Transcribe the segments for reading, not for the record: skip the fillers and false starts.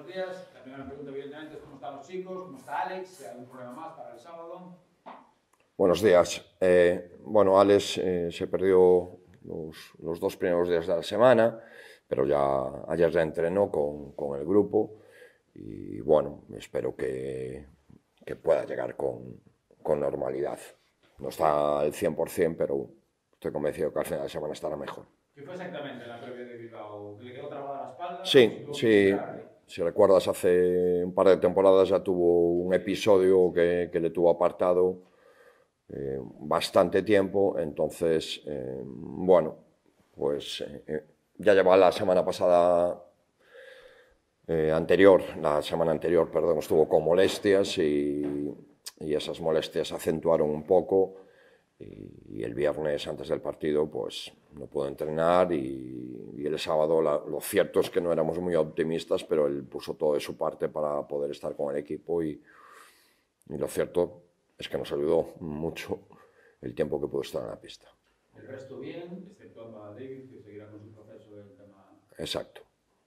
días. La primera pregunta, evidentemente, es cómo están los chicos, cómo está Alex, ¿hay algún problema más para el sábado? Buenos días. Bueno, Alex se perdió los 2 primeros días de la semana, pero ya ayer ya entrenó con el grupo y bueno, espero que pueda llegar con normalidad. No está al 100%, pero estoy convencido que al final de la semana estará mejor. ¿Qué fue exactamente la previa de Bilbao? ¿Le quedó trabada la espalda? Sí, si recuerdas, hace un par de temporadas ya tuvo un episodio que le tuvo apartado bastante tiempo, entonces, bueno, pues ya llevaba la semana anterior, perdón, estuvo con molestias y esas molestias se acentuaron un poco y el viernes antes del partido pues no pudo entrenar y el sábado lo cierto es que no éramos muy optimistas, pero él puso todo de su parte para poder estar con el equipo y lo cierto es que nos ayudó mucho el tiempo que pudo estar en la pista. El resto bien, exceptuando a David, que seguirá con su proceso del tema. Exacto.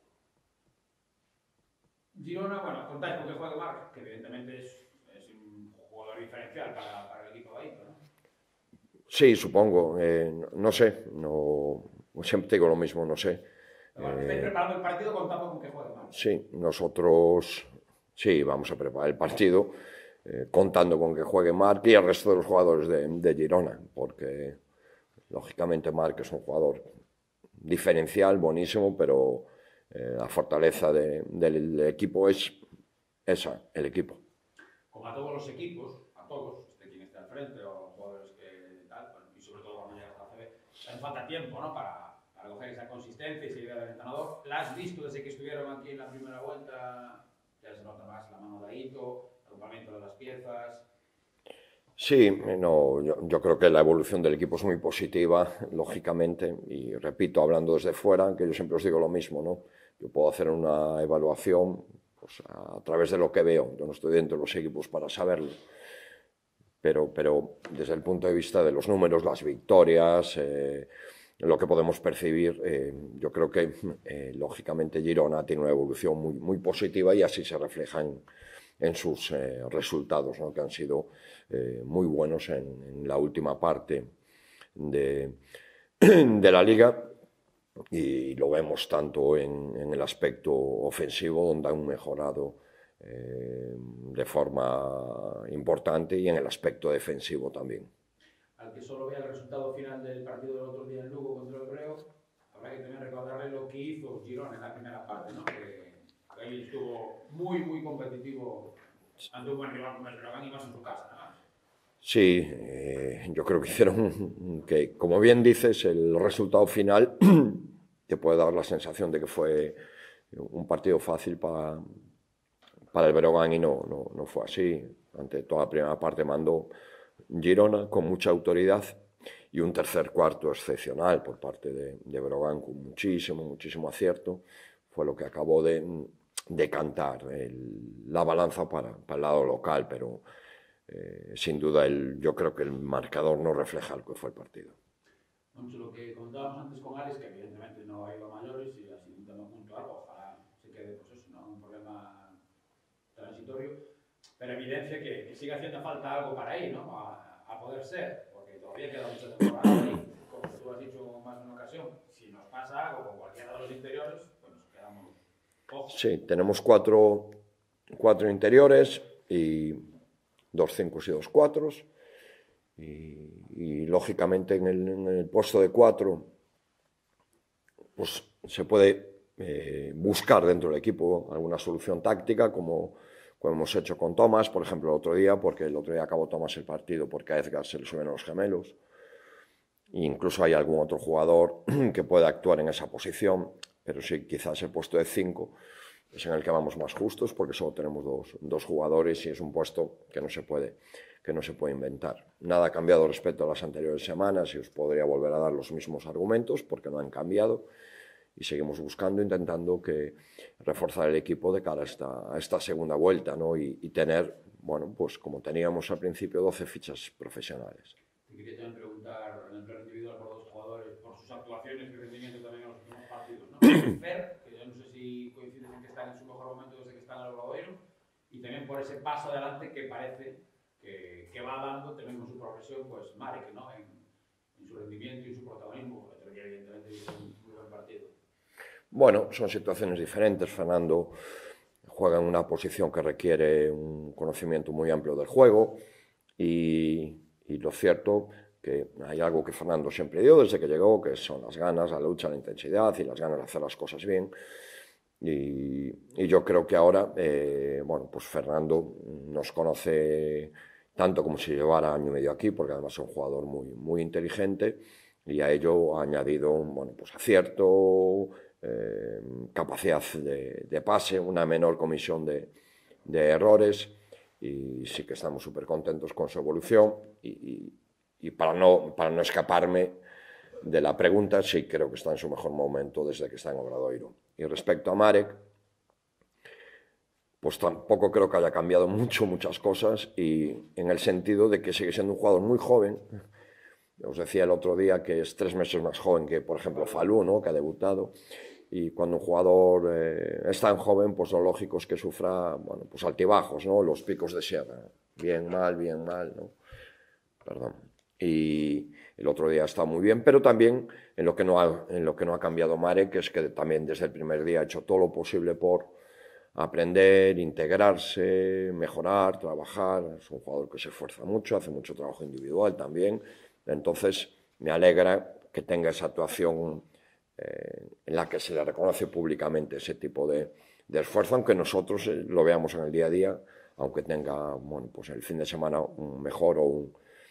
Girona, bueno, contáis con que juegue Marc, que evidentemente es un jugador diferencial para el equipo de ahí, ¿no? Sí, supongo. No sé, no, siempre digo lo mismo, no sé. Bueno, estáis preparando el partido contando con que juegue Marc. Sí, nosotros sí vamos a preparar el partido contando con que juegue Marc y el resto de los jugadores de Girona, porque lógicamente Marc es un jugador diferencial, buenísimo, pero la fortaleza del equipo es esa, el equipo. Como a todos los equipos, a todos, quien esté al frente o jugadores que tal, bueno, y sobre todo cuando llegas a la CB, hace falta tiempo, ¿no? Para coger esa consistencia y seguir al entrenador. ¿La has visto desde que estuvieron aquí en la primera vuelta? Ya se nota más la mano de Aito, el agrupamiento de las piezas. Sí, no, yo creo que la evolución del equipo es muy positiva, lógicamente, y repito, hablando desde fuera, que yo siempre os digo lo mismo, ¿no? Yo puedo hacer una evaluación pues, a través de lo que veo, yo no estoy dentro de los equipos para saberlo, pero desde el punto de vista de los números, las victorias, lo que podemos percibir, yo creo que lógicamente Girona tiene una evolución muy, muy positiva y así se refleja en sus resultados, ¿no? Que han sido muy buenos en la última parte de la liga y lo vemos tanto en el aspecto ofensivo, donde han mejorado de forma importante, y en el aspecto defensivo también. Al que solo vea el resultado final del partido del otro día en Lugo contra el Breo, habrá que también recordarle lo que hizo Girona en la primera parte, ¿no? Que ahí estuvo muy, muy competitivo ante un buen rival como el Breogán y más en su casa, ¿no? Sí, yo creo que hicieron que, como bien dices, el resultado final te puede dar la sensación de que fue un partido fácil para el Breogán y no fue así. Ante toda la primera parte mandó Girona con mucha autoridad y un tercer cuarto excepcional por parte de Breogán con muchísimo acierto. Fue lo que acabó de decantar la balanza para el lado local, pero sin duda yo creo que el marcador no refleja lo que fue el partido. Mucho lo que comentábamos antes con Alex, que evidentemente no ha ido a mayores y ha sido un tema puntual, ojalá se quede, pues eso, ¿no? Un problema transitorio, pero evidencia que sigue haciendo falta algo para ir, ¿no? A poder ser, porque todavía queda mucha temporada y, como tú has dicho más de una ocasión, si nos pasa algo con cualquiera de los interiores, pues nos quedamos cojos. Sí, tenemos cuatro interiores y 2 5 y 2 4 y lógicamente en el puesto de 4 pues se puede buscar dentro del equipo alguna solución táctica como hemos hecho con Tomás, por ejemplo, porque el otro día acabó Tomás el partido porque a Edgar se le suben los gemelos. E incluso hay algún otro jugador que pueda actuar en esa posición, pero sí, quizás el puesto de 5 es en el que vamos más justos porque solo tenemos dos jugadores y es un puesto que no se puede inventar. Nada ha cambiado respecto a las anteriores semanas y os podría volver a dar los mismos argumentos porque no han cambiado y seguimos intentando reforzar el equipo de cara a esta segunda vuelta, ¿no? Y tener, bueno, pues como teníamos al principio, 12 fichas profesionales. Te quería también preguntar en el plano individual por los jugadores, por sus actuaciones y rendimiento también en los últimos partidos, ¿no? Fer, que yo no sé si coincides en que está en su mejor momento desde que está en el Obradoiro, y también por ese paso adelante que parece que va dando también con su progresión, pues Marek, ¿no? En su rendimiento y en su protagonismo. El otro día, evidentemente, hizo un muy buen partido. Bueno, son situaciones diferentes. Fernando juega en una posición que requiere un conocimiento muy amplio del juego y lo cierto que hay algo que Fernando siempre dio desde que llegó, que son las ganas, la lucha, la intensidad y las ganas de hacer las cosas bien. Y yo creo que ahora, bueno, pues Fernando nos conoce tanto como si llevara año y medio aquí, porque además es un jugador muy, muy inteligente, y a ello ha añadido, bueno, pues acierto, capacidad de pase, una menor comisión de errores, y sí que estamos súper contentos con su evolución. Y para no escaparme de la pregunta, sí creo que está en su mejor momento desde que está en Obradoiro. Y respecto a Marek, pues tampoco creo que haya cambiado muchas cosas, y en el sentido de que sigue siendo un jugador muy joven. Os decía el otro día que es 3 meses más joven que, por ejemplo, Falú, ¿no? Que ha debutado. Y cuando un jugador es tan joven, pues lo lógico es que sufra, bueno, pues altibajos, ¿no? Los picos de sierra. Bien, mal, ¿no? Perdón. Y el otro día está muy bien, pero también en lo que no ha cambiado Marek, es que también desde el primer día ha hecho todo lo posible por aprender, integrarse, mejorar, trabajar. Es un jugador que se esfuerza mucho, hace mucho trabajo individual también. Entonces me alegra que tenga esa actuación en la que se le reconoce públicamente ese tipo de esfuerzo, aunque nosotros lo veamos en el día a día, aunque tenga, bueno, pues el fin de semana un mejor o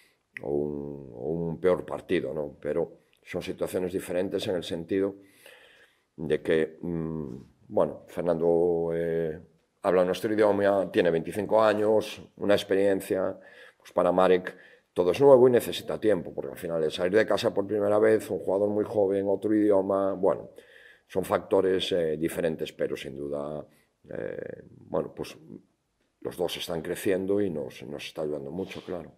un peor partido, ¿no? Pero son situaciones diferentes en el sentido de que, bueno, Fernando habla nuestro idioma, tiene 25 años, una experiencia. Pues para Marek todo es nuevo y necesita tiempo, porque al final es salir de casa por primera vez, un jugador muy joven, otro idioma, bueno, son factores diferentes, pero sin duda, bueno, pues los dos están creciendo y nos está ayudando mucho, claro.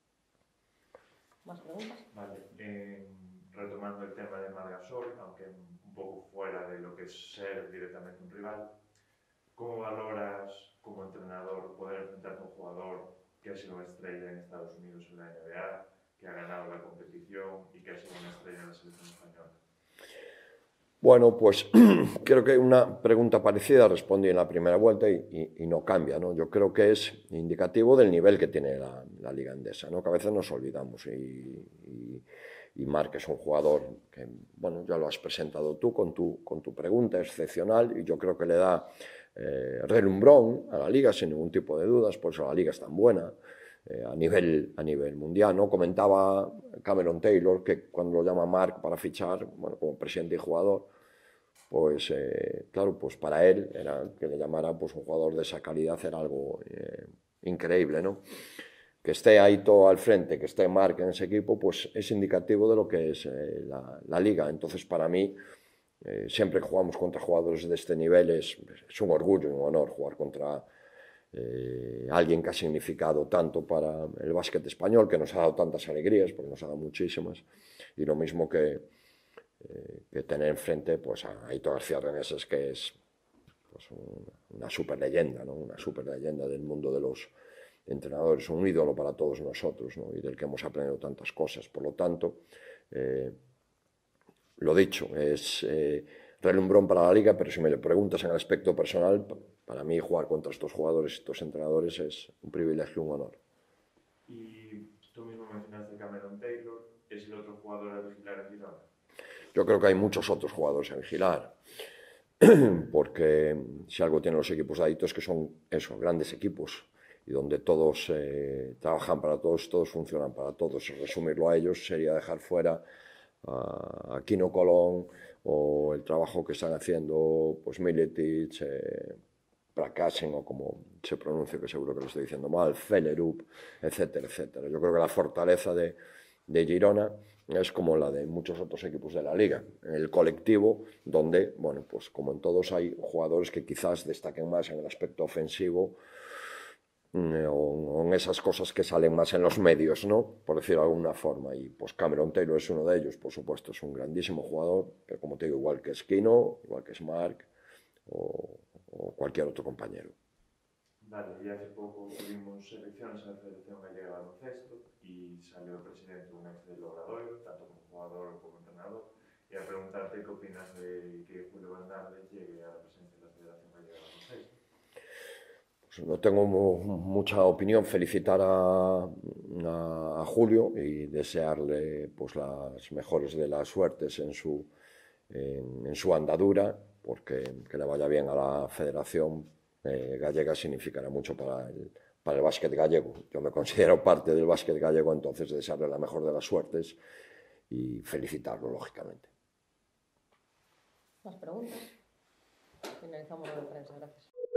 ¿Más preguntas? Vale, retomando el tema de Margasol, aunque un poco fuera de lo que es ser directamente un rival, ¿cómo valoras como entrenador poder enfrentarte a un jugador que ha sido una estrella en Estados Unidos en la NBA, que ha ganado la competición y que ha sido una estrella en la selección española? Bueno, pues creo que una pregunta parecida respondí en la primera vuelta y no cambia, ¿no? Yo creo que es indicativo del nivel que tiene la Liga Endesa, ¿no? Que a veces nos olvidamos, y Marc es un jugador que, bueno, ya lo has presentado tú con tu pregunta, excepcional, y yo creo que le da relumbrón a la Liga sin ningún tipo de dudas, por eso la Liga es tan buena. A nivel mundial, ¿no? Comentaba Cameron Taylor que cuando lo llama Marc para fichar, bueno, como presidente y jugador, pues claro, pues para él era que le llamara pues un jugador de esa calidad era algo increíble, ¿no? Que esté ahí todo al frente, que esté Marc en ese equipo, pues es indicativo de lo que es la liga. Entonces, para mí, siempre que jugamos contra jugadores de este nivel es un orgullo y un honor jugar contra alguien que ha significado tanto para el básquet español, que nos ha dado tantas alegrías, porque nos ha dado muchísimas, y lo mismo que tener enfrente pues, a Aitor García Reneses, que es pues, una super leyenda, ¿no? Una super leyenda del mundo de los entrenadores, un ídolo para todos nosotros, ¿no? Y del que hemos aprendido tantas cosas. Por lo tanto, lo dicho, es relumbrón para la liga, pero si me lo preguntas en el aspecto personal, para mí jugar contra estos jugadores y estos entrenadores es un privilegio y un honor. Y tú mismo mencionaste Cameron Taylor, ¿es el otro jugador a vigilar en Girona? Yo creo que hay muchos otros jugadores a vigilar, porque si algo tienen los equipos de Adito es que son eso, grandes equipos, y donde todos trabajan para todos, todos funcionan para todos. Resumirlo a ellos sería dejar fuera a Aquino Colón, o el trabajo que están haciendo pues Miletic, Prakasin, o como se pronuncia, que seguro que lo estoy diciendo mal, Fellerup, etcétera, etcétera. Yo creo que la fortaleza de Girona es como la de muchos otros equipos de la liga, el colectivo, donde, bueno, pues como en todos hay jugadores que quizás destaquen más en el aspecto ofensivo, o en esas cosas que salen más en los medios, ¿no? Por decirlo de alguna forma. Y pues Cameron Taylor es uno de ellos, por supuesto, es un grandísimo jugador, pero como te digo, igual que Esquino, igual que Marc, o o cualquier otro compañero. Vale, y hace poco tuvimos elecciones en la Federación Gallega de Baloncesto y salió el presidente un ex del Obradoiro, tanto como jugador como entrenador, y a preguntarte qué opinas de que Julio Valverde llegue a la presidencia de la Federación Gallega de Baloncesto. Pues no tengo mucha opinión, felicitar a Julio y desearle pues las mejores de las suertes en su andadura, porque que le vaya bien a la Federación Gallega significará mucho para el básquet gallego. Yo me considero parte del básquet gallego, entonces desearle la mejor de las suertes y felicitarlo, lógicamente. ¿Más preguntas? Finalizamos la de prensa, gracias.